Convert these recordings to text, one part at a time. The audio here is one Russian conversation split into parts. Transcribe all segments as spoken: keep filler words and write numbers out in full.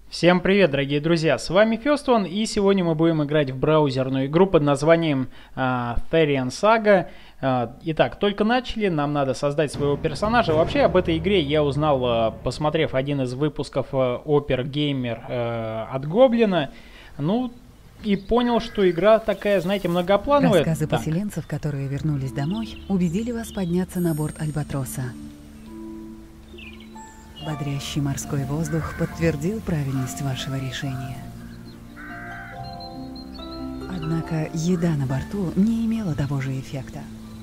Всем привет, дорогие друзья, с вами Фёстон, и сегодня мы будем играть в браузерную игру под названием uh, Therian Saga. Uh, итак, только начали, нам надо создать своего персонажа. Вообще об этой игре я узнал, uh, посмотрев один из выпусков uh, Opera Gamer uh, от Гоблина. Ну, и понял, что игра такая, знаете, многоплановая. Рассказы так. поселенцев, которые вернулись домой, убедили вас подняться на борт Альбатроса. Бодрящий морской воздух подтвердил правильность вашего решения. Однако еда на борту не имела того же эффекта.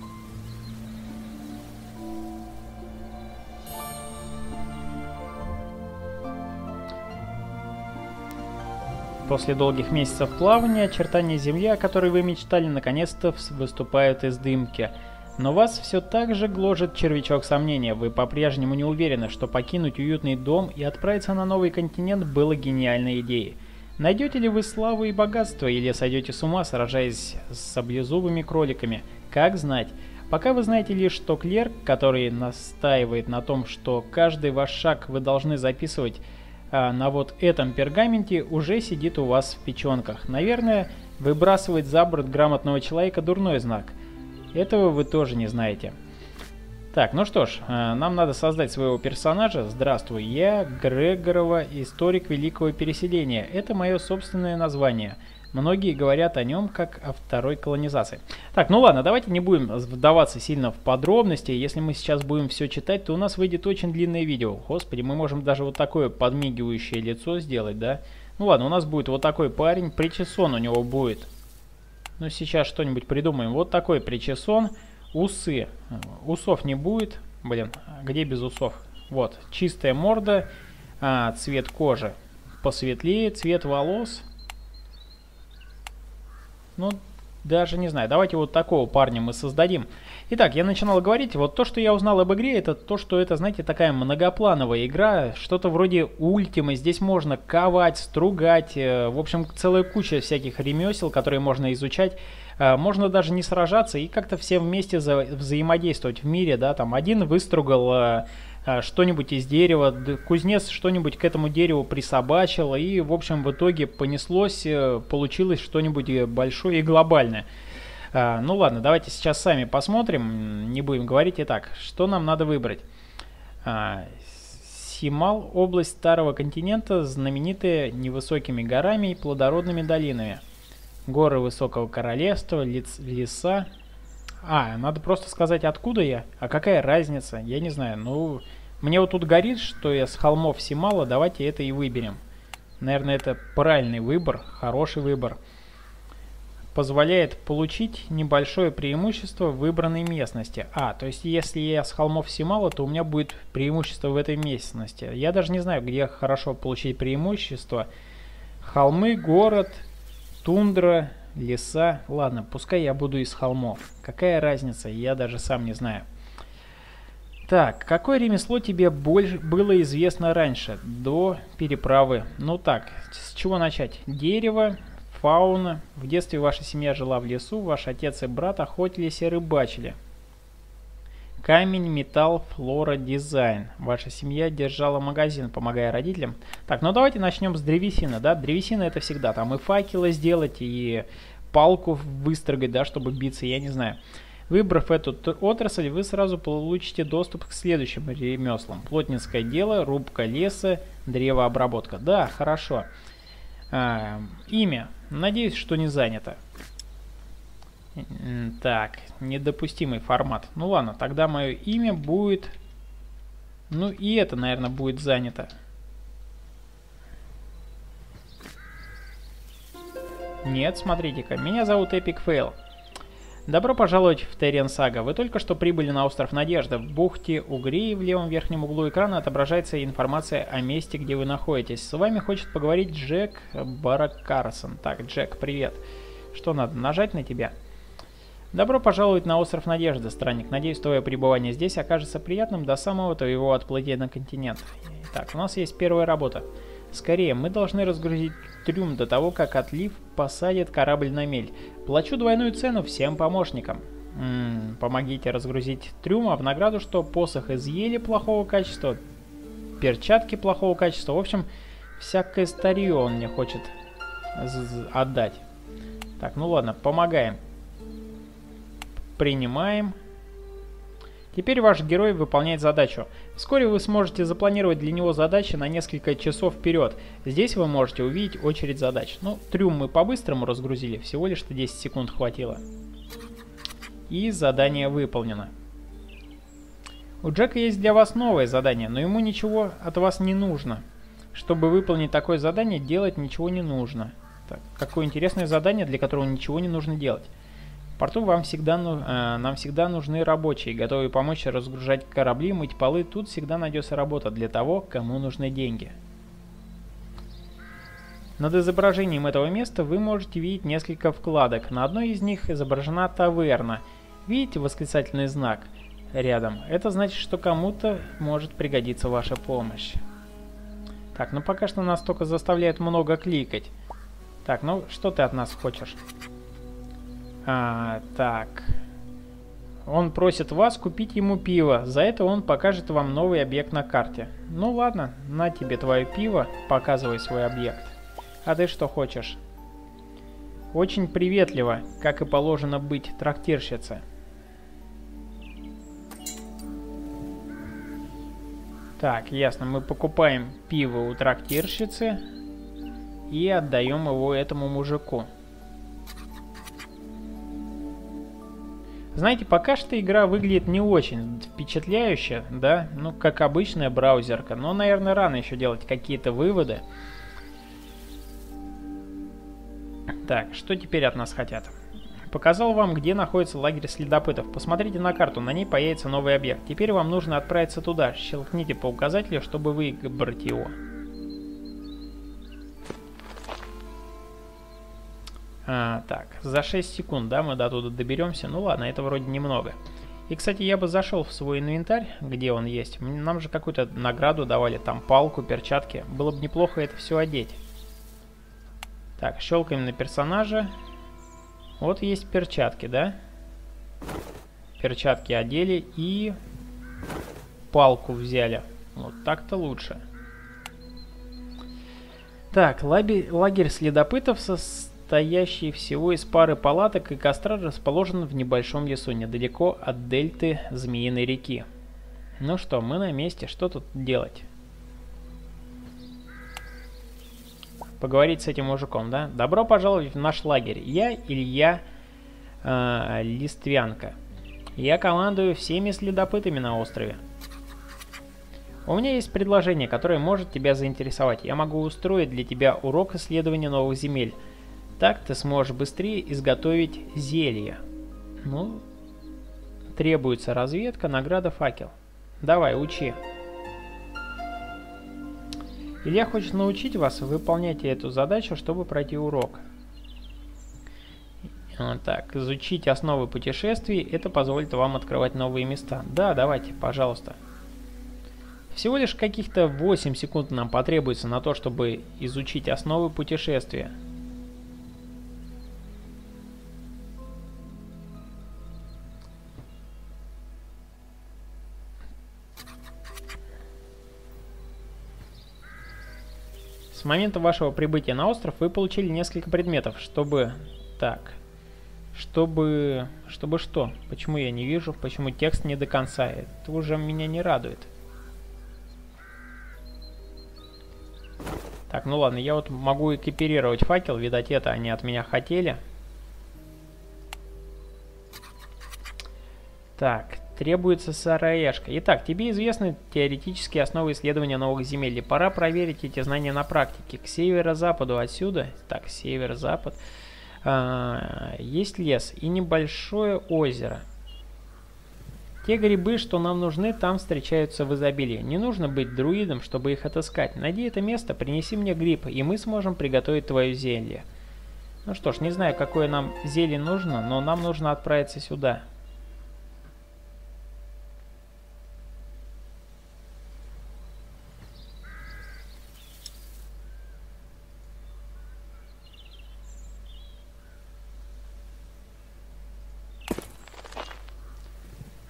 После долгих месяцев плавания очертания Земли, о которой вы мечтали, наконец-то выступают из дымки. Но вас все так же гложет червячок сомнения. Вы по-прежнему не уверены, что покинуть уютный дом и отправиться на новый континент было гениальной идеей. Найдете ли вы славу и богатство, или сойдете с ума, сражаясь с саблезубыми кроликами? Как знать. Пока вы знаете лишь, что клерк, который настаивает на том, что каждый ваш шаг вы должны записывать а, на вот этом пергаменте, уже сидит у вас в печенках. Наверное, выбрасывать за борт грамотного человека дурной знак. Этого вы тоже не знаете. Так, ну что ж, нам надо создать своего персонажа. Здравствуй, я Грегорова, историк Великого Переселения. Это мое собственное название. Многие говорят о нем как о второй колонизации. Так, ну ладно, давайте не будем вдаваться сильно в подробности. Если мы сейчас будем все читать, то у нас выйдет очень длинное видео. Господи, мы можем даже вот такое подмигивающее лицо сделать, да? Ну ладно, у нас будет вот такой парень, причесон у него будет. Ну, сейчас что-нибудь придумаем. Вот такой причесон. Усы. Усов не будет. Блин, где без усов? Вот, чистая морда. А, цвет кожи посветлее. Цвет волос. Ну, даже не знаю. Давайте вот такого парня мы создадим. Итак, я начинал говорить. Вот то, что я узнал об игре, это то, что это, знаете, такая многоплановая игра. Что-то вроде Ультимы. Здесь можно ковать, стругать. В общем, целая куча всяких ремесел, которые можно изучать. Можно даже не сражаться и как-то все вместе вза взаимодействовать в мире. Да? Там один выстругал что-нибудь из дерева, кузнец что-нибудь к этому дереву присобачил. И, в общем, в итоге понеслось, получилось что-нибудь большое и глобальное. А, ну ладно, давайте сейчас сами посмотрим, не будем говорить. Итак, что нам надо выбрать? А, Симал, область Старого континента, знаменитая невысокими горами и плодородными долинами. Горы Высокого Королевства, лес, леса. А, надо просто сказать, откуда я. А какая разница? Я не знаю. Ну, мне вот тут горит, что я с холмов Симала, давайте это и выберем. Наверное, это правильный выбор, хороший выбор. Позволяет получить небольшое преимущество в выбранной местности. А, то есть если я с холмов Симала, то у меня будет преимущество в этой местности. Я даже не знаю, где хорошо получить преимущество. Холмы, город, тундра, леса. Ладно, пускай я буду из холмов. Какая разница, я даже сам не знаю. Так, какое ремесло тебе больше было известно раньше, до переправы? Ну так, с чего начать? Дерево. Фауна. В детстве ваша семья жила в лесу, ваш отец и брат охотились и рыбачили. Камень, металл, флора, дизайн. Ваша семья держала магазин, помогая родителям. Так, ну давайте начнем с древесины, да? Древесина это всегда там и факелы сделать, и палку выстрогать, да, чтобы биться, я не знаю. Выбрав эту отрасль, вы сразу получите доступ к следующим ремеслам. Плотницкое дело, рубка леса, древообработка. Да, хорошо. А, имя. Надеюсь, что не занято. Так, недопустимый формат. Ну ладно, тогда мое имя будет... Ну и это, наверное, будет занято. Нет, смотрите-ка. Меня зовут Epic Fail. Добро пожаловать в Therian Saga. Вы только что прибыли на остров Надежда. В бухте Угрей в левом верхнем углу экрана отображается информация о месте, где вы находитесь. С вами хочет поговорить Джек Баракарсон. Так, Джек, привет. Что надо, нажать на тебя? Добро пожаловать на остров Надежда, странник. Надеюсь, твое пребывание здесь окажется приятным до самого твоего отплытия на континент. Итак, у нас есть первая работа. Скорее, мы должны разгрузить трюм до того, как отлив посадит корабль на мель. Плачу двойную цену всем помощникам. М-м, помогите разгрузить трюм, а в награду что? Посох из ели плохого качества, перчатки плохого качества. В общем, Всякое старье он мне хочет отдать. Так, ну ладно, помогаем. Принимаем. Теперь ваш герой выполняет задачу. Вскоре вы сможете запланировать для него задачи на несколько часов вперед. Здесь вы можете увидеть очередь задач. Ну, трюм мы по-быстрому разгрузили, всего лишь десять секунд хватило. И задание выполнено. У Джека есть для вас новое задание, но ему ничего от вас не нужно. Чтобы выполнить такое задание, делать ничего не нужно. Так, какое интересное задание, для которого ничего не нужно делать. В порту вам всегда, э, нам всегда нужны рабочие, готовые помочь разгружать корабли, мыть полы. Тут всегда найдется работа для того, кому нужны деньги. Над изображением этого места вы можете видеть несколько вкладок. На одной из них изображена таверна. Видите восклицательный знак рядом? Это значит, что кому-то может пригодиться ваша помощь. Так, ну пока что нас только заставляет много кликать. Так, ну что ты от нас хочешь? А, так. Он просит вас купить ему пиво. За это он покажет вам новый объект на карте. Ну ладно, на тебе твое пиво, показывай свой объект. А ты что хочешь? Очень приветливо, как и положено быть трактирщице. Так, ясно, мы покупаем пиво у трактирщицы и отдаем его этому мужику. Знаете, пока что игра выглядит не очень впечатляюще, да, ну, как обычная браузерка, но, наверное, рано еще делать какие-то выводы. Так, что теперь от нас хотят? Показал вам, где находится лагерь следопытов. Посмотрите на карту, на ней появится новый объект. Теперь вам нужно отправиться туда. Щелкните по указателю, чтобы выбрать его. А, так, за шесть секунд, да, мы до туда доберемся. Ну ладно, это вроде немного. И, кстати, я бы зашел в свой инвентарь, где он есть. Нам же какую-то награду давали, там палку, перчатки. Было бы неплохо это все одеть. Так, щелкаем на персонажа. Вот есть перчатки, да? Перчатки одели и палку взяли. Вот так-то лучше. Так, лагерь, лагерь следопытов, состоящий всего из пары палаток и костра, расположен в небольшом лесу, недалеко от дельты Змеиной реки. Ну что, мы на месте, что тут делать? Поговорить с этим мужиком, да? Добро пожаловать в наш лагерь. Я Илья э, Листвянка. Я командую всеми следопытами на острове. У меня есть предложение, которое может тебя заинтересовать. Я могу устроить для тебя урок исследования новых земель. Так ты сможешь быстрее изготовить зелье. Ну, требуется разведка, награда, факел. Давай, учи. Илья хочет научить вас выполнять эту задачу, чтобы пройти урок. Вот так, изучить основы путешествий, это позволит вам открывать новые места. Да, давайте, пожалуйста. Всего лишь каких-то восемь секунд нам потребуется на то, чтобы изучить основы путешествия. С момента вашего прибытия на остров вы получили несколько предметов, чтобы... Так... Чтобы... Чтобы что? Почему я не вижу? Почему текст не до конца? Это уже меня не радует. Так, ну ладно, я вот могу экипировать факел. Видать, это они от меня хотели. Так, требуется сыроежка. Итак, тебе известны теоретические основы исследования новых земель. И пора проверить эти знания на практике. К северо-западу отсюда... Так, северо-запад... А, есть лес и небольшое озеро. Те грибы, что нам нужны, там встречаются в изобилии. Не нужно быть друидом, чтобы их отыскать. Найди это место, принеси мне гриб, и мы сможем приготовить твое зелье. Ну что ж, не знаю, какое нам зелье нужно, но нам нужно отправиться сюда.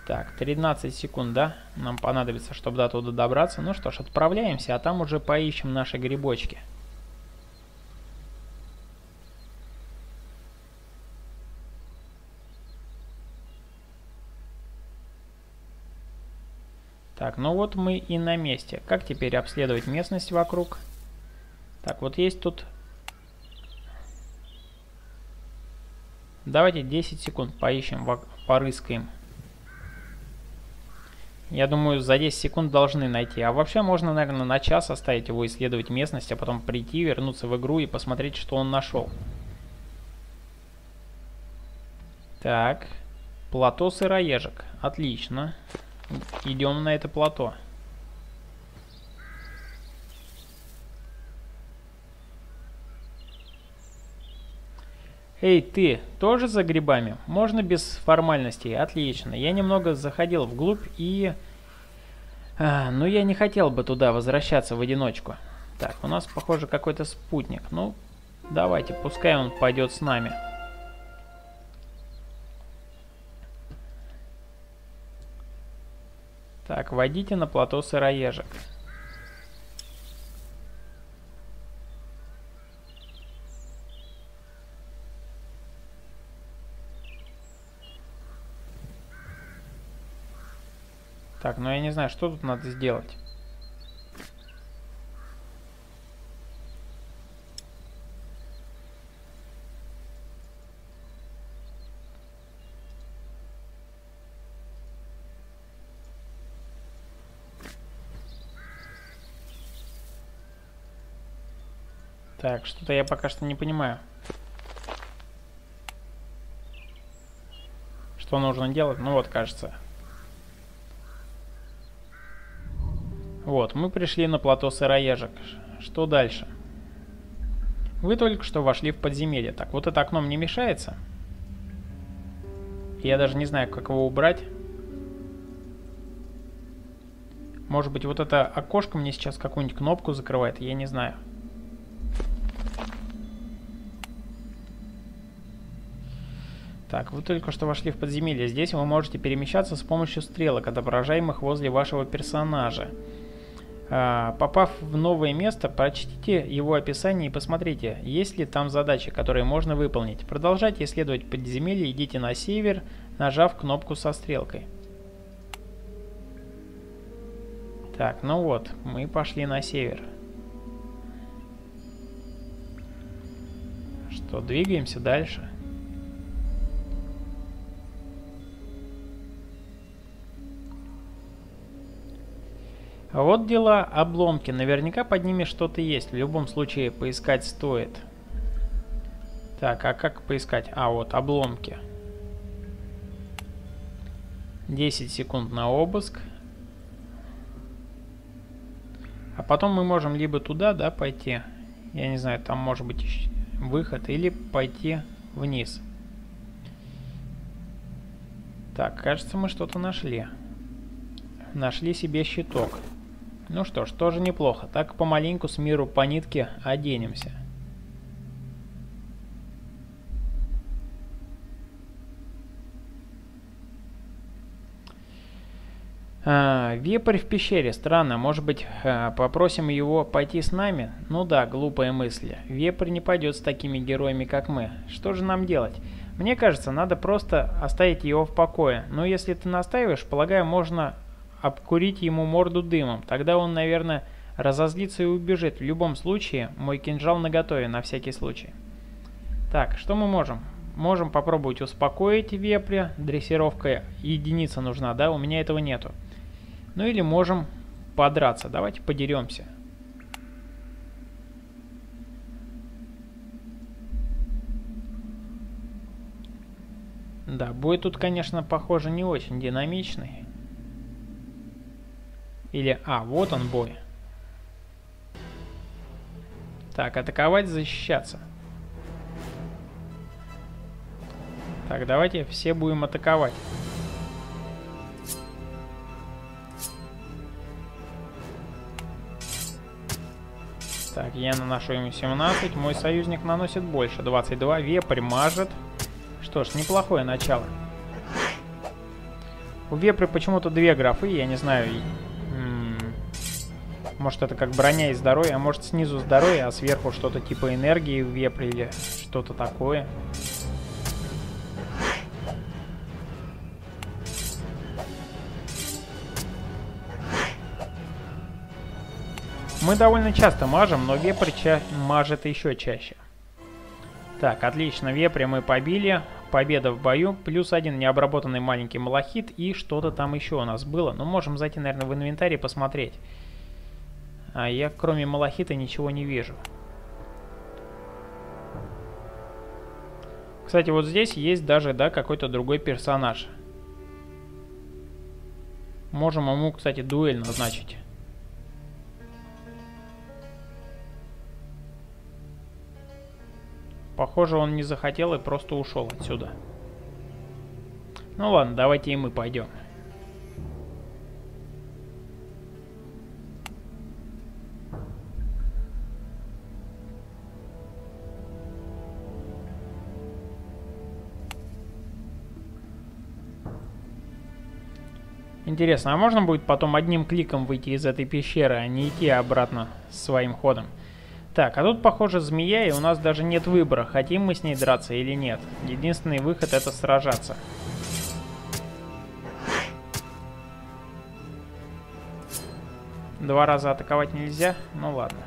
Так, тринадцать секунд, да? Нам понадобится, чтобы до туда добраться. Ну что ж, отправляемся, а там уже поищем наши грибочки. Так, ну вот мы и на месте. Как теперь обследовать местность вокруг? Так, вот есть тут... Давайте десять секунд поищем, порыскаем. Я думаю, за десять секунд должны найти. А вообще можно, наверное, на час оставить его исследовать местность, а потом прийти, вернуться в игру и посмотреть, что он нашел. Так, плато сыроежек. Отлично. Идем на это плато. Эй, ты тоже за грибами? Можно без формальностей? Отлично. Я немного заходил вглубь и... А, ну, я не хотел бы туда возвращаться в одиночку. Так, у нас, похоже, какой-то спутник. Ну, давайте, пускай он пойдет с нами. Так, войдите на плато сыроежек. Так, ну я не знаю, что тут надо сделать. Так, что-то я пока что не понимаю. Что нужно делать? Ну вот, кажется. Вот, мы пришли на плато сыроежек. Что дальше? Вы только что вошли в подземелье. Так, вот это окно мне мешается. Я даже не знаю, как его убрать. Может быть, вот это окошко мне сейчас какую-нибудь кнопку закрывает, я не знаю. Так, вы только что вошли в подземелье. Здесь вы можете перемещаться с помощью стрелок, отображаемых возле вашего персонажа. А, попав в новое место, прочтите его описание и посмотрите, есть ли там задачи, которые можно выполнить. Продолжайте исследовать подземелье, идите на север, нажав кнопку со стрелкой. Так, ну вот, мы пошли на север. Что, двигаемся дальше? А вот дела, обломки. Наверняка под ними что-то есть. В любом случае поискать стоит. Так, а как поискать? А, вот, обломки. десять секунд на обыск. А потом мы можем либо туда, да, пойти. Я не знаю, там может быть выход. Или пойти вниз. Так, кажется, мы что-то нашли. Нашли себе щиток. Ну что ж, тоже неплохо. Так помаленьку с миру по нитке оденемся. А, вепрь в пещере. Странно. Может быть, а, попросим его пойти с нами? Ну да, глупые мысли. Вепрь не пойдет с такими героями, как мы. Что же нам делать? Мне кажется, надо просто оставить его в покое. Но если ты настаиваешь, полагаю, можно... обкурить ему морду дымом. Тогда он, наверное, разозлится и убежит. В любом случае, мой кинжал наготове на всякий случай. Так, что мы можем? Можем попробовать успокоить вепря. Дрессировка единица нужна, да? У меня этого нету. Ну или можем подраться. Давайте подеремся. Да, бой тут, конечно, похоже, не очень динамичный. Или... А, вот он бой. Так, атаковать, защищаться. Так, давайте все будем атаковать. Так, я наношу ему семнадцать. Мой союзник наносит больше. двадцать два. Вепрь мажет. Что ж, неплохое начало. У вепря почему-то две графы, я не знаю. М -м, может это как броня и здоровье, а может снизу здоровье, а сверху что-то типа энергии в вепре или что-то такое. Мы довольно часто мажем, но вепрь ча мажет еще чаще. Так, отлично, вепря мы побили. Победа в бою. Плюс один необработанный маленький малахит. И что-то там еще у нас было. Ну, можем зайти, наверное, в инвентарь и посмотреть. А я, кроме малахита, ничего не вижу. Кстати, вот здесь есть даже, да, какой-то другой персонаж. Можем ему, кстати, дуэль назначить. Похоже, он не захотел и просто ушел отсюда. Ну ладно, давайте и мы пойдем. Интересно, а можно будет потом одним кликом выйти из этой пещеры, а не идти обратно своим ходом? Так, а тут, похоже, змея, и у нас даже нет выбора, хотим мы с ней драться или нет. Единственный выход — это сражаться. Два раза атаковать нельзя? Ну ладно.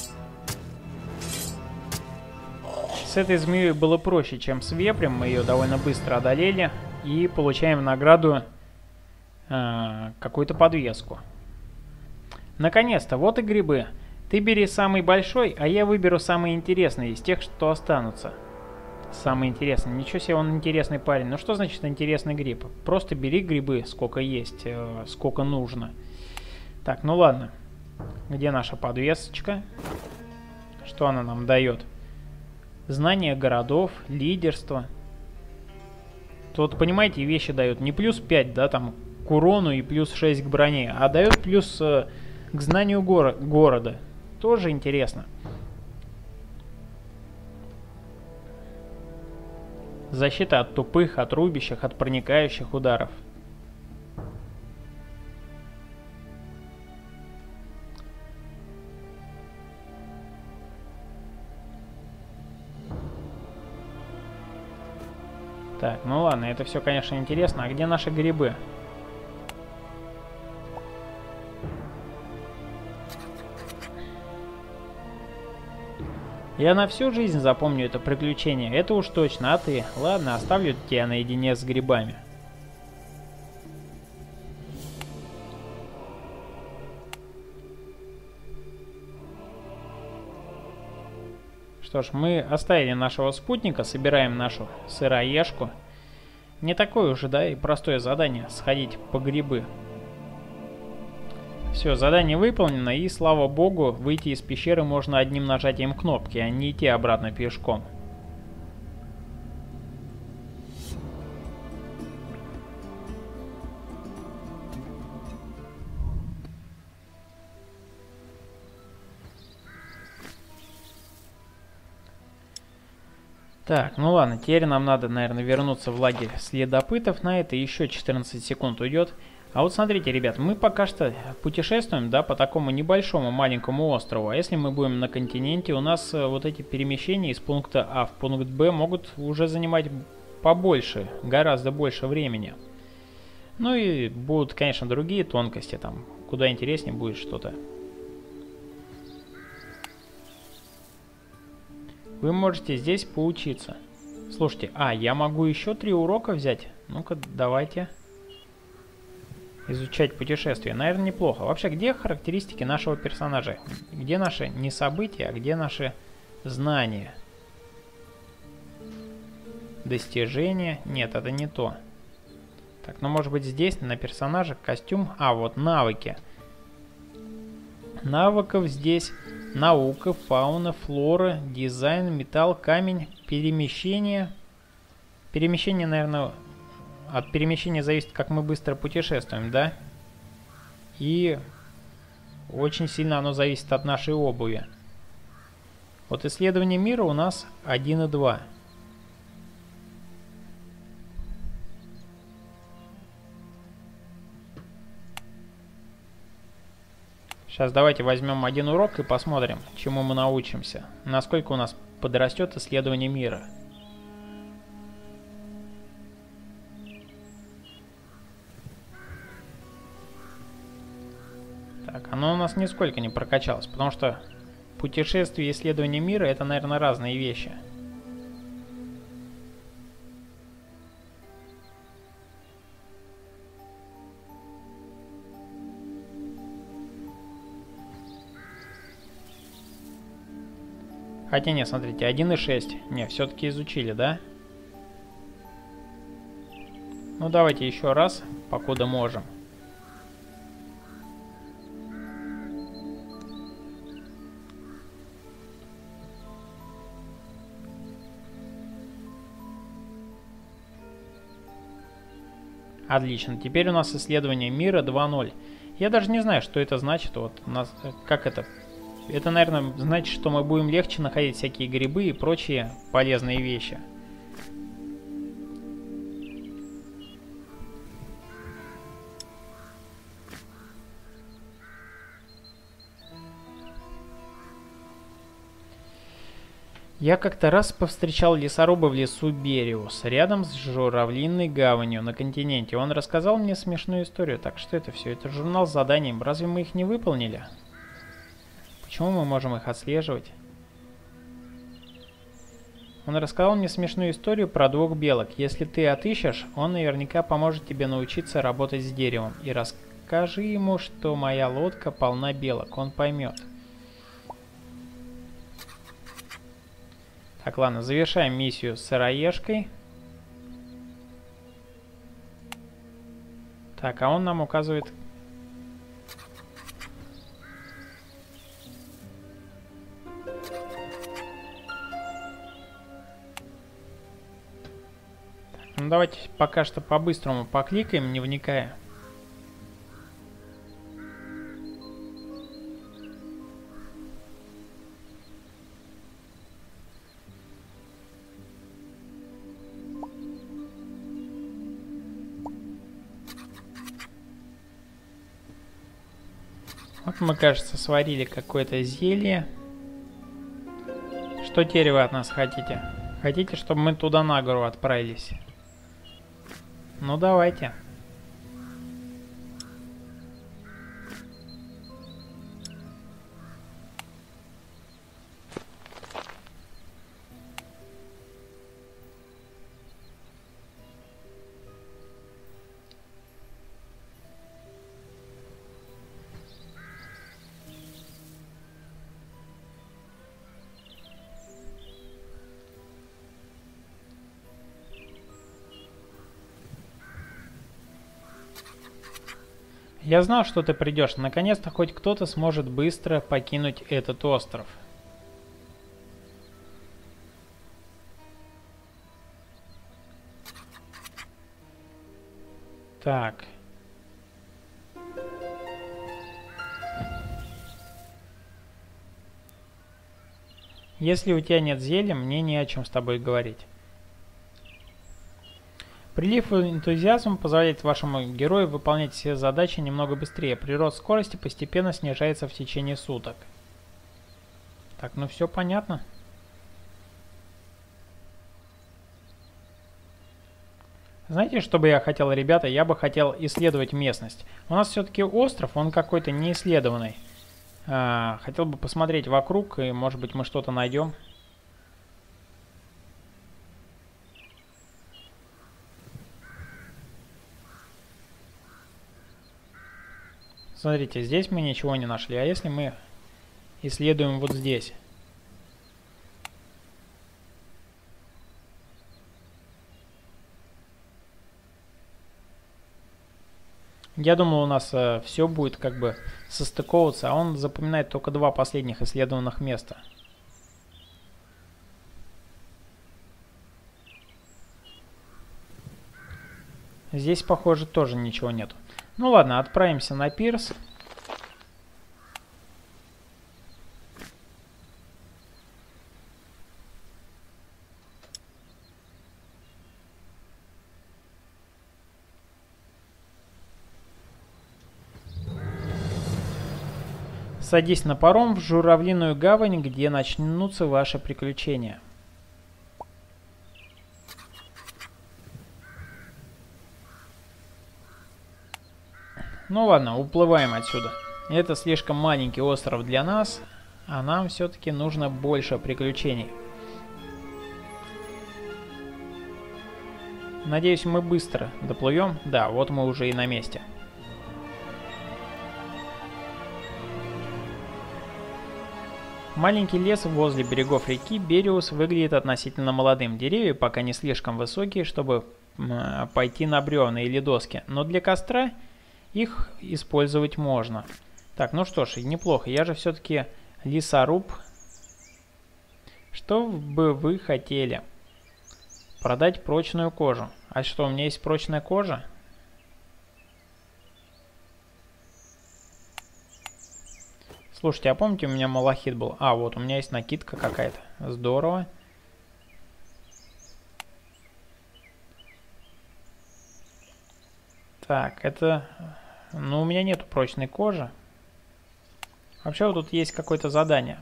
С этой змеей было проще, чем с вепрем. Мы ее довольно быстро одолели и получаем в награду э, какую-то подвеску. Наконец-то, вот и грибы. Ты бери самый большой, а я выберу самый интересный из тех, что останутся. Самый интересный. Ничего себе, он интересный парень. Ну что значит интересный гриб? Просто бери грибы, сколько есть, э, сколько нужно. Так, ну ладно. Где наша подвесочка? Что она нам дает? Знание городов, лидерство. Тут, понимаете, вещи дают не плюс пять, да, там, к урону и плюс шесть к броне, а дает плюс э, к знанию горо города. Тоже интересно. Защита от тупых, от рубящих, от проникающих ударов. Так, ну ладно, это все, конечно, интересно. А где наши грибы? Я на всю жизнь запомню это приключение, это уж точно, а ты? Ладно, оставлю тебя наедине с грибами. Что ж, мы оставили нашего спутника, собираем нашу сыроежку. Не такое уже, да, и простое задание — сходить по грибы. Все, задание выполнено, и, слава богу, выйти из пещеры можно одним нажатием кнопки, а не идти обратно пешком. Так, ну ладно, теперь нам надо, наверное, вернуться в лагерь следопытов. На это еще четырнадцать секунд уйдет. А вот смотрите, ребят, мы пока что путешествуем, да, по такому небольшому маленькому острову. А если мы будем на континенте, у нас вот эти перемещения из пункта А в пункт Б могут уже занимать побольше, гораздо больше времени. Ну и будут, конечно, другие тонкости, там, куда интереснее будет что-то. Вы можете здесь поучиться. Слушайте, а, я могу еще три урока взять? Ну-ка, давайте. Изучать путешествия. Наверное, неплохо. Вообще, где характеристики нашего персонажа? Где наши не события, а где наши знания? Достижения? Нет, это не то. Так, ну может быть здесь на персонаже костюм. А, вот навыки. Навыков здесь наука, фауна, флора, дизайн, металл, камень, перемещение. Перемещение, наверное... От перемещения зависит, как мы быстро путешествуем, да? И очень сильно оно зависит от нашей обуви. Вот исследование мира у нас один и два. Сейчас давайте возьмем один урок и посмотрим, чему мы научимся. Насколько у нас подрастет исследование мира. Так, оно у нас нисколько не прокачалось, потому что путешествие и исследование мира — это, наверное, разные вещи. Хотя нет, смотрите, один и шесть. Не, все-таки изучили, да? Ну давайте еще раз, покуда можем. Отлично, теперь у нас исследование мира два ноль. Я даже не знаю, что это значит. Вот у нас, как это? Это, наверное, значит, что мы будем легче находить всякие грибы и прочие полезные вещи. Я как-то раз повстречал лесоруба в лесу Бериус, рядом с Журавлиной гаванью на континенте. Он рассказал мне смешную историю. Так, что это все? Это журнал с заданием. Разве мы их не выполнили? Почему мы можем их отслеживать? Он рассказал мне смешную историю про двух белок. Если ты отыщешь, он наверняка поможет тебе научиться работать с деревом. И расскажи ему, что моя лодка полна белок. Он поймет. Так, ладно, завершаем миссию с сыроежкой. Так, а он нам указывает... Ну давайте пока что по-быстрому покликаем, не вникая. Вот мы, кажется, сварили какое-то зелье. Что теперь вы от нас хотите? Хотите, чтобы мы туда на гору отправились? Ну давайте. Я знал, что ты придешь. Наконец-то хоть кто-то сможет быстро покинуть этот остров. Так. Если у тебя нет зелья, мне не о чем с тобой говорить. Прилив энтузиазма позволяет вашему герою выполнять все задачи немного быстрее. Прирост скорости постепенно снижается в течение суток. Так, ну все понятно. Знаете, что бы я хотел, ребята? Я бы хотел исследовать местность. У нас все-таки остров, он какой-то неисследованный. А, хотел бы посмотреть вокруг, и может быть мы что-то найдем. Смотрите, здесь мы ничего не нашли. А если мы исследуем вот здесь? Я думал, у нас э, все будет как бы состыковываться, а он запоминает только два последних исследованных места. Здесь, похоже, тоже ничего нету. Ну ладно, отправимся на пирс. Садись на паром в Журавлиную гавань, где начнутся ваши приключения. Ну ладно, уплываем отсюда. Это слишком маленький остров для нас, а нам все-таки нужно больше приключений. Надеюсь, мы быстро доплывем. Да, вот мы уже и на месте. Маленький лес возле берегов реки Бериус выглядит относительно молодым. Деревья пока не слишком высокие, чтобы э, пойти на бревна или доски, но для костра их использовать можно. Так, ну что ж, неплохо. Я же все-таки лесоруб. Что бы вы хотели? Продать прочную кожу. А что, у меня есть прочная кожа? Слушайте, а помните, у меня малахит был? А, вот, у меня есть накидка какая-то. Здорово. Так, это... Ну, у меня нету прочной кожи. Вообще, вот тут есть какое-то задание.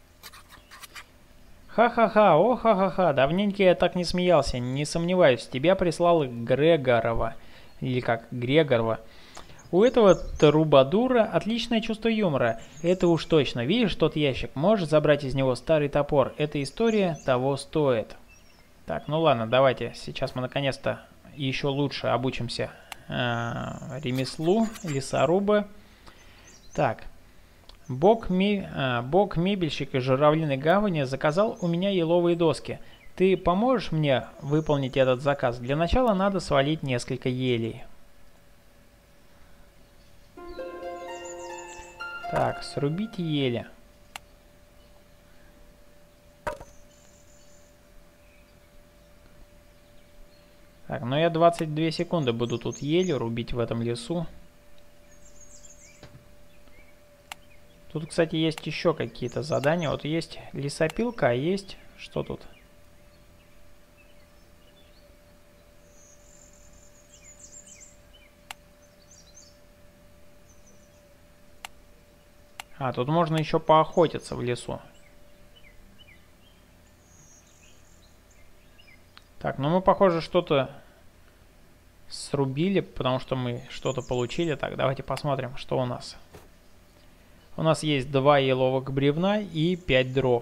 Ха-ха-ха, о ха-ха-ха, давненько я так не смеялся, не сомневаюсь, тебя прислал Грегорова, или как, Грегорова. У этого трубадура отличное чувство юмора, это уж точно. Видишь тот ящик, можешь забрать из него старый топор, эта история того стоит. Так, ну ладно, давайте, сейчас мы наконец-то еще лучше обучимся э, ремеслу, лесоруба. Так. Бог, ми... а, Бог мебельщик из Журавлиной гавани заказал у меня еловые доски. Ты поможешь мне выполнить этот заказ? Для начала надо свалить несколько елей. Так, срубите ели. Так, ну я двадцать две секунды буду тут ели рубить в этом лесу. Тут, кстати, есть еще какие-то задания. Вот есть лесопилка, а есть... Что тут? А, тут можно еще поохотиться в лесу. Так, ну мы, похоже, что-то срубили, потому что мы что-то получили. Так, давайте посмотрим, что у нас. У нас есть два еловых бревна и пять дров.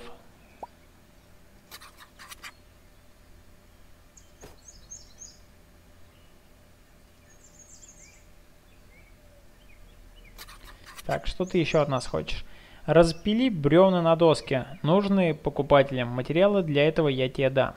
Так, что ты еще от нас хочешь? Распили бревна на доске. Нужные покупателям материалы для этого я тебе дам.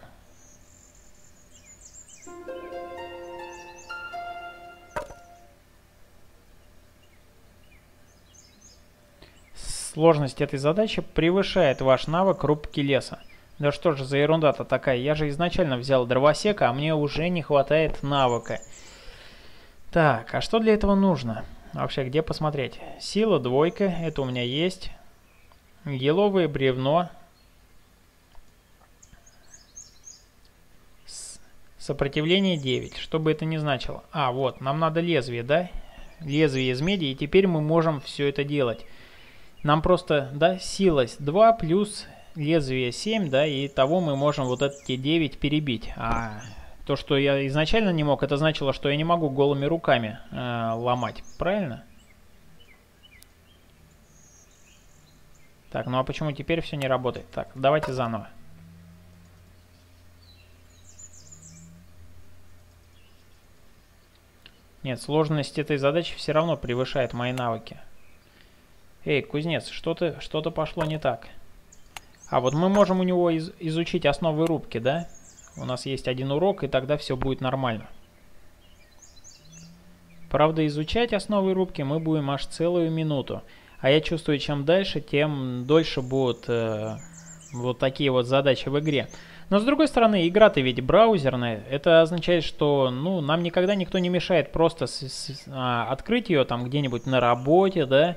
Сложность этой задачи превышает ваш навык рубки леса. Да что же за ерунда-то такая? Я же изначально взял дровосека, а мне уже не хватает навыка. Так, а что для этого нужно? Вообще, где посмотреть? Сила двойка, это у меня есть. Еловое бревно. С сопротивление девять. Что бы это ни значило. А, вот, нам надо лезвие, да? Лезвие из меди, и теперь мы можем все это делать. Нам просто, да, сила два плюс лезвие семь, да, и того мы можем вот эти девять перебить. А то, что я изначально не мог, это значило, что я не могу голыми руками э, ломать. Правильно? Так, ну а почему теперь все не работает? Так, давайте заново. Нет, сложность этой задачи все равно превышает мои навыки. Эй, кузнец, что-то что-то пошло не так. А, вот мы можем у него из изучить основы рубки, да? У нас есть один урок, и тогда все будет нормально. Правда, изучать основы рубки мы будем аж целую минуту. А я чувствую, чем дальше, тем дольше будут э, вот такие вот задачи в игре. Но с другой стороны, игра-то ведь браузерная. Это означает, что ну, нам никогда никто не мешает просто с с а, открыть ее там где-нибудь на работе, да?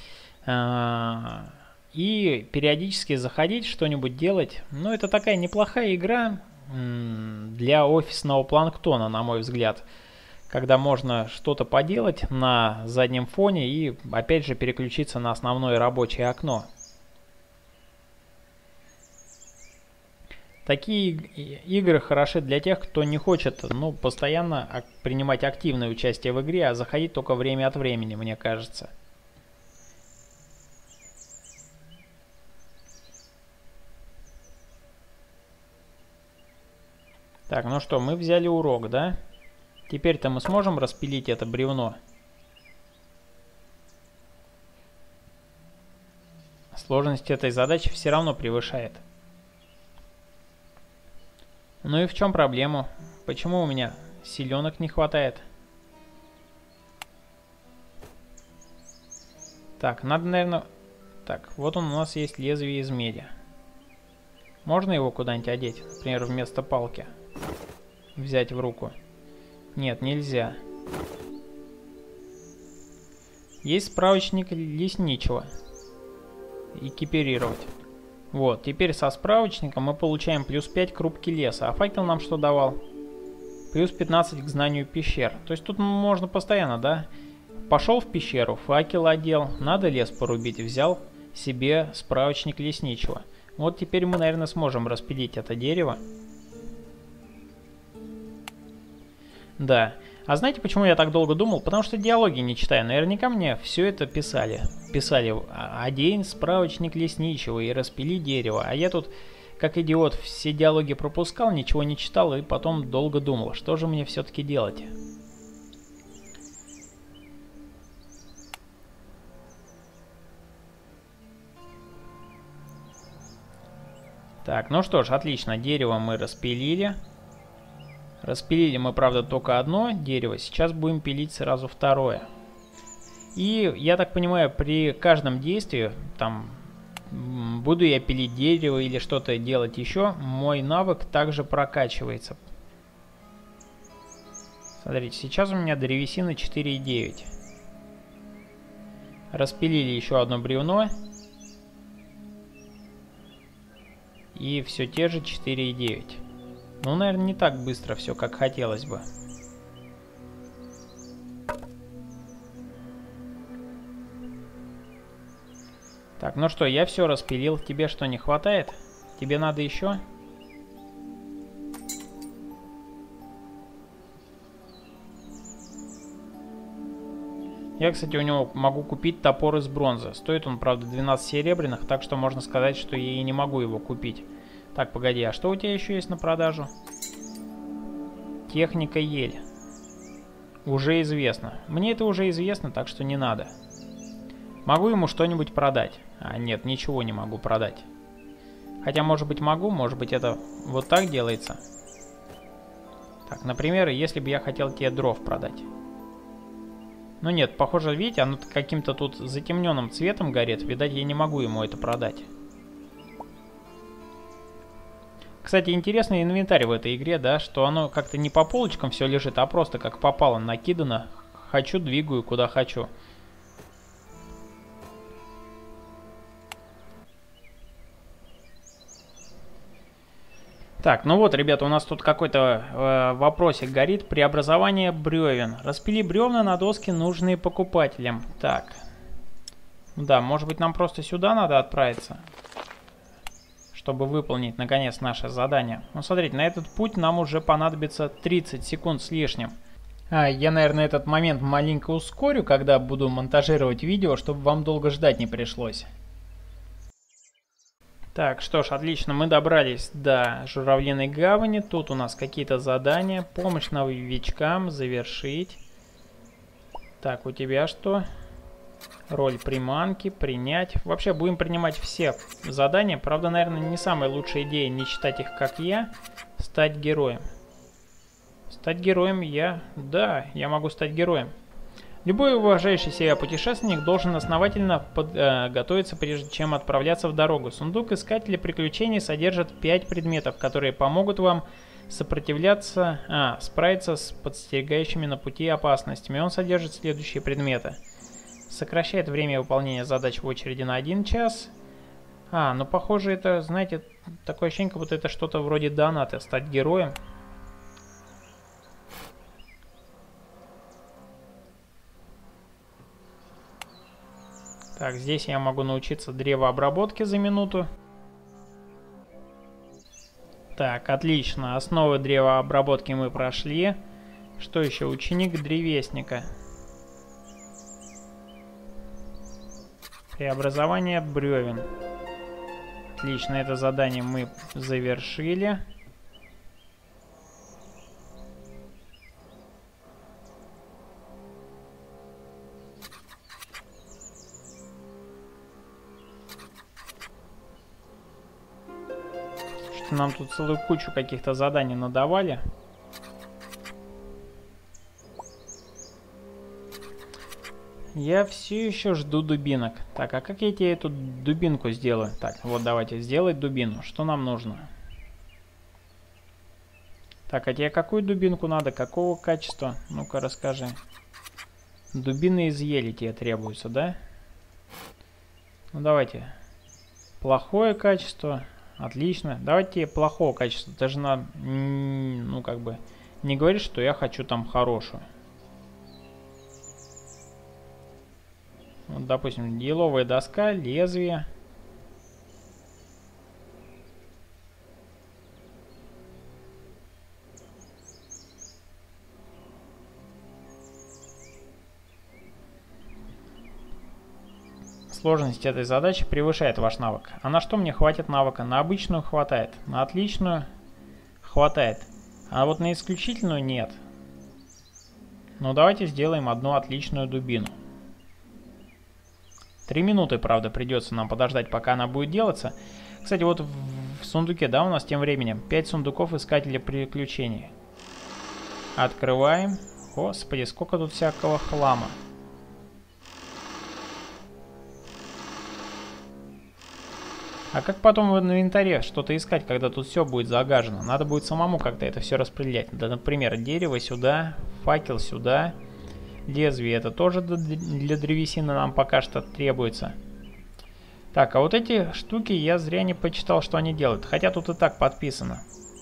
И периодически заходить, что-нибудь делать. Ну, это такая неплохая игра для офисного планктона, на мой взгляд. когда можно что-то поделать на заднем фоне и опять же переключиться на основное рабочее окно. Такие игры хороши для тех, кто не хочет, ну, постоянно принимать активное участие в игре, а заходить только время от времени, мне кажется. Так, ну что, мы взяли урок, да? Теперь-то мы сможем распилить это бревно? Сложность этой задачи все равно превышает. Ну и в чем проблема? Почему у меня силенок не хватает? Так, надо, наверное... Так, вот он у нас есть лезвие из меди. Можно его куда-нибудь одеть? Например, вместо палки. Взять в руку. Нет, нельзя. Есть справочник лесничего. Экипировать. Вот, теперь со справочником мы получаем плюс пять к рубке леса. А факел нам что давал? Плюс пятнадцать к знанию пещер. То есть тут можно постоянно, да? Пошел в пещеру, факел одел, надо лес порубить, взял себе справочник лесничего. Вот теперь мы, наверное, сможем распилить это дерево. Да. А знаете, почему я так долго думал? Потому что диалоги не читаю. Наверняка мне все это писали. Писали: одень справочник лесничего и распили дерево. А я тут, как идиот, все диалоги пропускал, ничего не читал и потом долго думал, что же мне все-таки делать. Так, ну что ж, отлично. Дерево мы распилили. Распилили мы, правда, только одно дерево. Сейчас будем пилить сразу второе. И, я так понимаю, при каждом действии, там, буду я пилить дерево или что-то делать еще, мой навык также прокачивается. Смотрите, сейчас у меня древесина четыре и девять. Распилили еще одно бревно. И все те же четыре и девять. Ну, наверное, не так быстро все, как хотелось бы. Так, ну что, я все распилил. Тебе что, не хватает? Тебе надо еще? Я, кстати, у него могу купить топор из бронзы. Стоит он, правда, двенадцать серебряных, так что можно сказать, что я и не могу его купить. Так, погоди, а что у тебя еще есть на продажу? Техника ель. Уже известно. Мне это уже известно, так что не надо. Могу ему что-нибудь продать? А, нет, ничего не могу продать. Хотя, может быть, могу, может быть, это вот так делается. Так, например, если бы я хотел тебе дров продать. Ну нет, похоже, видите, оно каким-то тут затемненным цветом горит. Видать, я не могу ему это продать. Кстати, интересный инвентарь в этой игре, да, что оно как-то не по полочкам все лежит, а просто как попало накидано. Хочу, двигаю, куда хочу. Так, ну вот, ребята, у нас тут какой-то э, вопросик горит. Преобразование бревен. Распили бревна на доски, нужные покупателям. Так. Да, может быть, нам просто сюда надо отправиться, чтобы выполнить, наконец, наше задание. Ну, смотрите, на этот путь нам уже понадобится тридцать секунд с лишним. А, я, наверное, этот момент маленько ускорю, когда буду монтажировать видео, чтобы вам долго ждать не пришлось. Так, что ж, отлично, мы добрались до Журавлиной гавани. Тут у нас какие-то задания. Помощь новичкам, завершить. Так, у тебя что? Роль приманки, принять. Вообще, будем принимать все задания. Правда, наверное, не самая лучшая идея не читать их, как я. Стать героем. Стать героем я... Да, я могу стать героем. Любой уважающий себя путешественник должен основательно подготовиться, прежде чем отправляться в дорогу. Сундук Искателя приключений содержит пять предметов, которые помогут вам сопротивляться, а, справиться с подстерегающими на пути опасностями. Он содержит следующие предметы. Сокращает время выполнения задач в очереди на один час. А, ну похоже это, знаете, такое ощущение, как будто это что-то вроде доната, стать героем. Так, здесь я могу научиться древообработке за минуту. Так, отлично. Основы древообработки мы прошли. Что еще? Ученик древесника. Преобразование бревен. Отлично, это задание мы завершили. Что нам тут целую кучу каких-то заданий надавали. Я все еще жду дубинок. Так, а как я тебе эту дубинку сделаю? Так, вот давайте сделать дубину. Что нам нужно? Так, а тебе какую дубинку надо? Какого качества? Ну-ка, расскажи. Дубины из ели тебе требуются, да? Ну, давайте. Плохое качество. Отлично. Давайте плохого качества. Ты же на... Ну, как бы... Не говоришь, что я хочу там хорошую. Вот, допустим, еловая доска, лезвие. Сложность этой задачи превышает ваш навык. А на что мне хватит навыка? На обычную хватает, на отличную хватает, а вот на исключительную нет. Ну давайте сделаем одну отличную дубину. Три минуты, правда, придется нам подождать, пока она будет делаться. Кстати, вот в, в сундуке, да, у нас тем временем пять сундуков искателя приключений. Открываем. Господи, сколько тут всякого хлама. А как потом в инвентаре что-то искать, когда тут все будет загажено? Надо будет самому как-то это все распределять. Да, например, дерево сюда, факел сюда. Лезвие это тоже для древесины нам пока что требуется. Так, а вот эти штуки я зря не почитал, что они делают. Хотя тут и так подписано.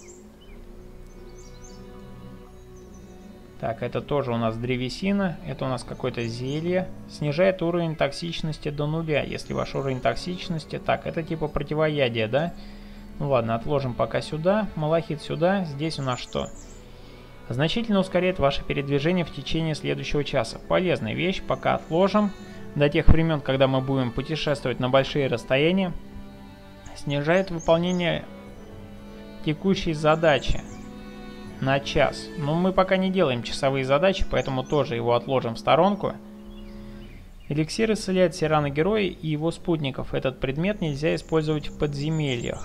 Так, это тоже у нас древесина. Это у нас какое-то зелье. Снижает уровень токсичности до нуля, если ваш уровень токсичности... Так, это типа противоядие, да? Ну ладно, отложим пока сюда. Малахит сюда. Здесь у нас что? Значительно ускоряет ваше передвижение в течение следующего часа. Полезная вещь, пока отложим. До тех времен, когда мы будем путешествовать на большие расстояния. Снижает выполнение текущей задачи на час. Но мы пока не делаем часовые задачи, поэтому тоже его отложим в сторонку. Эликсир исцеляет все раны героя и его спутников. Этот предмет нельзя использовать в подземельях.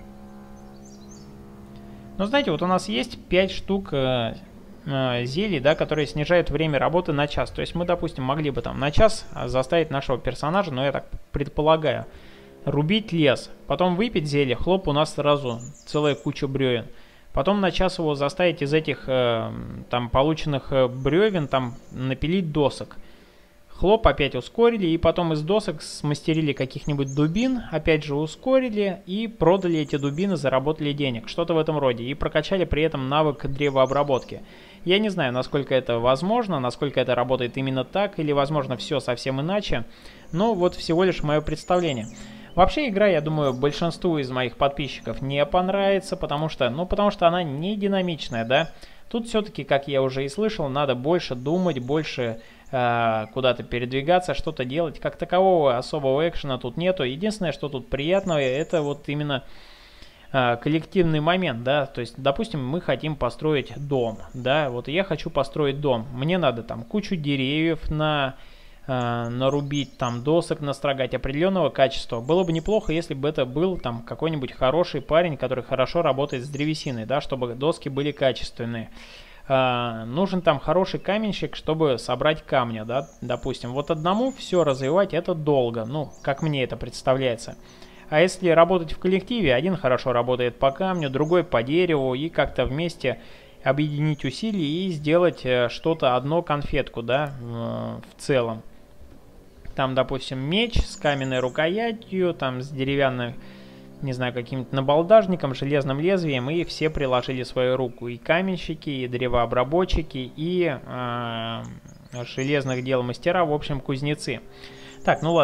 Ну, знаете, вот у нас есть пять штук э, э, зелий, да, которые снижают время работы на час. То есть мы, допустим, могли бы там на час заставить нашего персонажа, но я так предполагаю, рубить лес. Потом выпить зелье, хлоп, у нас сразу целая куча бревен. Потом на час его заставить из этих э, там полученных э, бревен там напилить досок. Хлоп, опять ускорили, и потом из досок смастерили каких-нибудь дубин, опять же ускорили, и продали эти дубины, заработали денег, что-то в этом роде, и прокачали при этом навык древообработки. Я не знаю, насколько это возможно, насколько это работает именно так, или возможно все совсем иначе, но вот всего лишь мое представление. Вообще игра, я думаю, большинству из моих подписчиков не понравится, потому что, ну, потому что она не динамичная, да. Тут все-таки, как я уже и слышал, надо больше думать, больше э, куда-то передвигаться, что-то делать. Как такового особого экшена тут нету. Единственное, что тут приятного, это вот именно э, коллективный момент, да. То есть, допустим, мы хотим построить дом, да. Вот я хочу построить дом. Мне надо там кучу деревьев на... нарубить, там досок настрогать определенного качества. Было бы неплохо, если бы это был там какой-нибудь хороший парень, который хорошо работает с древесиной, да, чтобы доски были качественные. А, нужен там хороший каменщик, чтобы собрать камня, да, допустим. Вот одному все развивать это долго, ну, как мне это представляется. А если работать в коллективе, один хорошо работает по камню, другой по дереву, и как-то вместе объединить усилия и сделать что-то, одно конфетку, да, в целом. Там, допустим, меч с каменной рукоятью, там с деревянным, не знаю, каким-то набалдажником, железным лезвием, и все приложили свою руку. И каменщики, и древообработчики, и э, железных дел мастера, в общем, кузнецы. Так, ну ладно,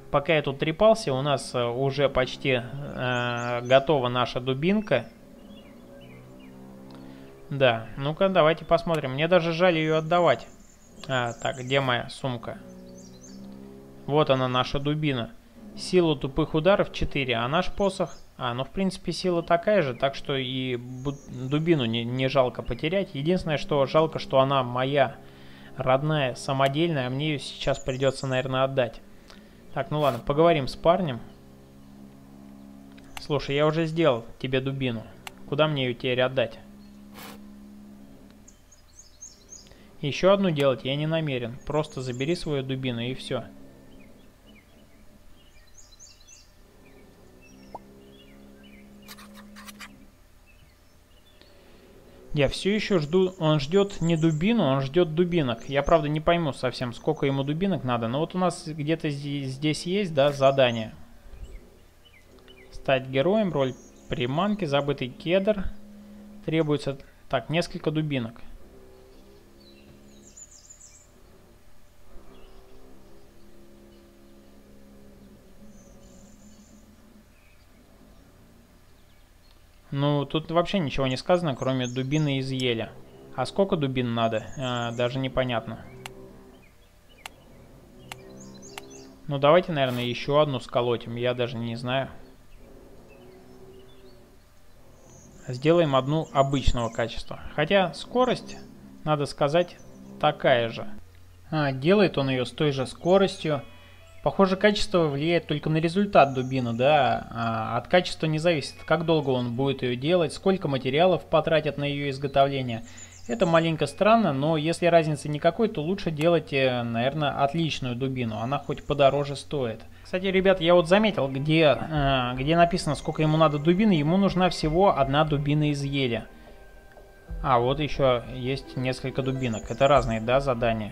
пока я тут трепался, у нас уже почти э, готова наша дубинка. Да, ну-ка, давайте посмотрим. Мне даже жаль ее отдавать. А, так, где моя сумка? Вот она, наша дубина. Сила тупых ударов четыре, а наш посох... А, ну, в принципе, сила такая же, так что и дубину не, не жалко потерять. Единственное, что жалко, что она моя родная, самодельная, а мне ее сейчас придется, наверное, отдать. Так, ну ладно, поговорим с парнем. Слушай, я уже сделал тебе дубину. Куда мне ее теперь отдать? Еще одну делать я не намерен. Просто забери свою дубину и все. Я все еще жду, он ждет не дубину, он ждет дубинок. Я, правда, не пойму совсем, сколько ему дубинок надо. Но вот у нас где-то здесь, здесь есть, да, задание. Стать героем, роль приманки, забытый кедр. Требуется, так, несколько дубинок. Ну, тут вообще ничего не сказано, кроме дубины из еля. А сколько дубин надо, а, даже непонятно. Ну, давайте, наверное, еще одну сколотим, я даже не знаю. Сделаем одну обычного качества. Хотя скорость, надо сказать, такая же. А, делает он ее с той же скоростью. Похоже, качество влияет только на результат дубины, да, а от качества не зависит, как долго он будет ее делать, сколько материалов потратят на ее изготовление. Это маленько странно, но если разницы никакой, то лучше делать, наверное, отличную дубину, она хоть подороже стоит. Кстати, ребят, я вот заметил, где, где написано, сколько ему надо дубины, ему нужна всего одна дубина из еля. А, вот еще есть несколько дубинок, это разные, да, задания.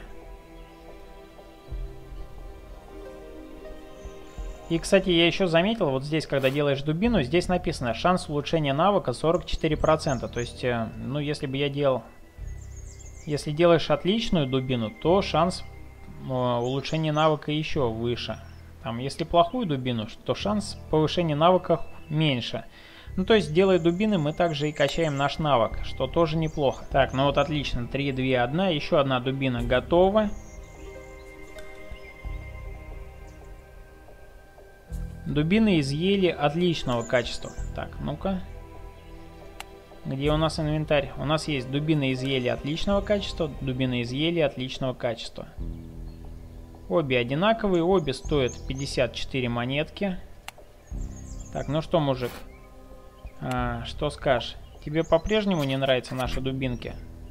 И, кстати, я еще заметил, вот здесь, когда делаешь дубину, здесь написано шанс улучшения навыка сорок четыре процента. То есть, ну, если бы я делал... Если делаешь отличную дубину, то шанс э, улучшения навыка еще выше. Там, если плохую дубину, то шанс повышения навыка меньше. Ну, то есть, делая дубины, мы также и качаем наш навык, что тоже неплохо. Так, ну вот отлично, три, два, один, еще одна дубина готова. Дубины из ели отличного качества. Так, ну-ка. Где у нас инвентарь? У нас есть дубины из ели отличного качества, дубины из ели отличного качества. Обе одинаковые, обе стоят пятьдесят четыре монетки. Так, ну что, мужик? А, что скажешь? Тебе по-прежнему не нравятся наши дубинки?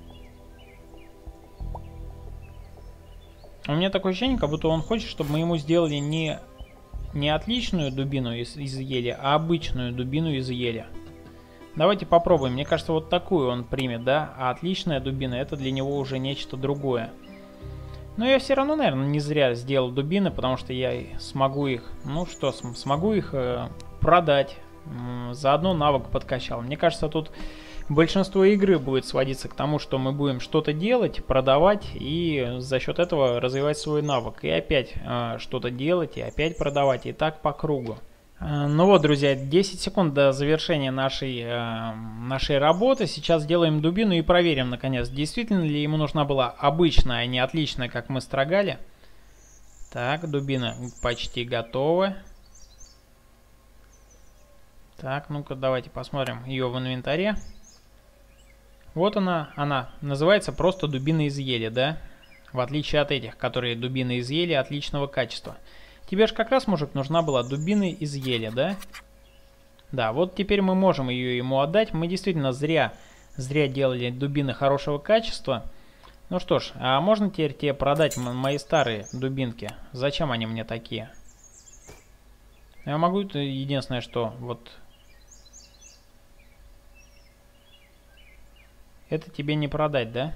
У меня такое ощущение, как будто он хочет, чтобы мы ему сделали не... Не отличную дубину из, из ели, а обычную дубину из ели. Давайте попробуем. Мне кажется, вот такую он примет, да? А отличная дубина, это для него уже нечто другое. Но я все равно, наверное, не зря сделал дубины, потому что я смогу их, ну что, смогу их э, продать. Заодно навык подкачал. Мне кажется, тут большинство игры будет сводиться к тому, что мы будем что-то делать, продавать и за счет этого развивать свой навык. И опять э, что-то делать, и опять продавать, и так по кругу. Э, ну вот, друзья, десять секунд до завершения нашей, э, нашей работы. Сейчас сделаем дубину и проверим, наконец, действительно ли ему нужна была обычная, а не отличная, как мы строгали. Так, дубина почти готова. Так, ну-ка, давайте посмотрим ее в инвентаре. Вот она, она называется просто дубина из ели, да? В отличие от этих, которые дубины из ели отличного качества. Тебе же как раз, мужик, нужна была дубина из ели, да? Да, вот теперь мы можем ее ему отдать. Мы действительно зря, зря делали дубины хорошего качества. Ну что ж, а можно теперь тебе продать мои старые дубинки? Зачем они мне такие? Я могу, единственное, что вот... Это тебе не продать, да?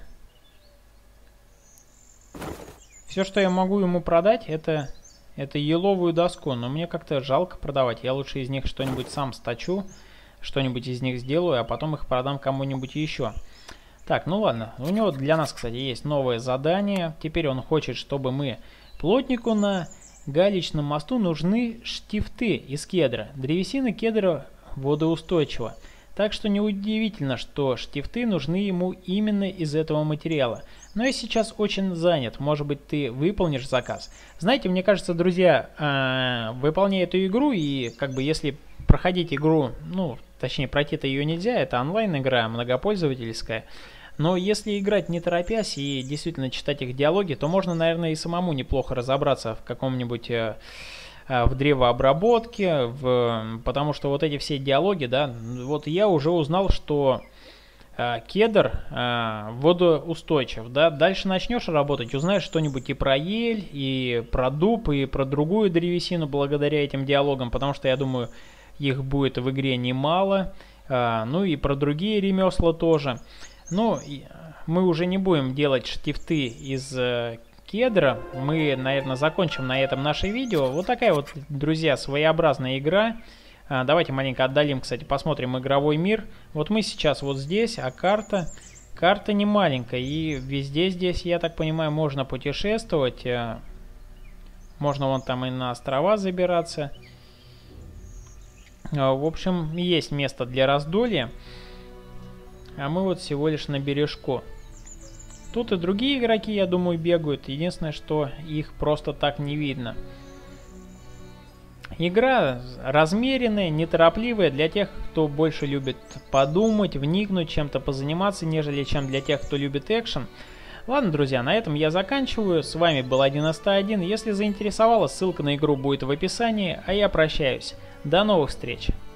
Все, что я могу ему продать, это, это еловую доску. Но мне как-то жалко продавать. Я лучше из них что-нибудь сам сточу. Что-нибудь из них сделаю, а потом их продам кому-нибудь еще. Так, ну ладно. У него для нас, кстати, есть новое задание. Теперь он хочет, чтобы мы плотнику на галечном мосту нужны штифты из кедра. Древесина кедра водоустойчива. Так что неудивительно, что штифты нужны ему именно из этого материала. Но я сейчас очень занят, может быть, ты выполнишь заказ. Знаете, мне кажется, друзья, э, выполняя эту игру, и как бы если проходить игру, ну, точнее, пройти-то ее нельзя, это онлайн-игра, многопользовательская. Но если играть не торопясь и действительно читать их диалоги, то можно, наверное, и самому неплохо разобраться в каком-нибудь... Э, в древообработке, в, потому что вот эти все диалоги, да, вот я уже узнал, что э, кедр э, водоустойчив, да, дальше начнешь работать, узнаешь что-нибудь и про ель, и про дуб, и про другую древесину благодаря этим диалогам, потому что я думаю, их будет в игре немало, э, ну и про другие ремесла тоже. Ну, мы уже не будем делать штифты из э, кедра. Мы, наверное, закончим на этом наше видео. Вот такая вот, друзья, своеобразная игра. А, давайте маленько отдалим, кстати, посмотрим игровой мир. Вот мы сейчас вот здесь, а карта... Карта не маленькая, и везде здесь, я так понимаю, можно путешествовать. Можно вон там и на острова забираться. В общем, есть место для раздолья. А мы вот всего лишь на бережку. Тут и другие игроки, я думаю, бегают. Единственное, что их просто так не видно. Игра размеренная, неторопливая для тех, кто больше любит подумать, вникнуть, чем-то позаниматься, нежели чем для тех, кто любит экшен. Ладно, друзья, на этом я заканчиваю. С вами был одиннадцать один. Если заинтересовало, ссылка на игру будет в описании, а я прощаюсь. До новых встреч!